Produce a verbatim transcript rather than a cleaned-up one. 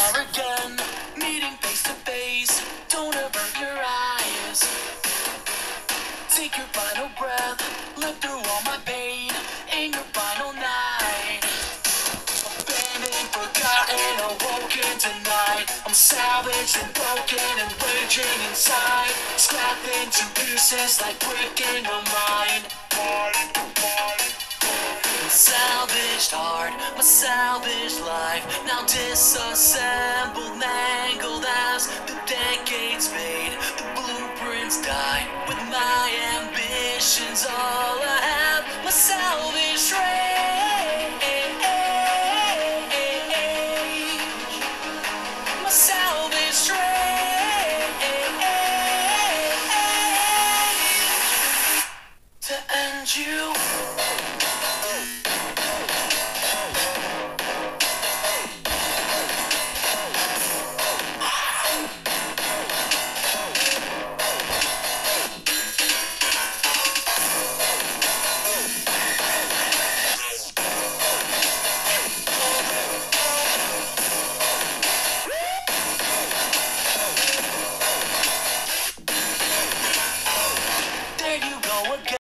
are again, meeting face to face. Don't avert your eyes. Take your final breath, live through all my pain in your final night. Abandoned, forgotten, awoken tonight. I'm savaged and broken and raging inside. Scrapped into pieces like breaking a mind. My salvaged heart, my salvaged life, now disassembled, mangled as the decades fade. The blueprints die with my ambitions, all I have, my salvaged rage, my salvaged rage. To end you.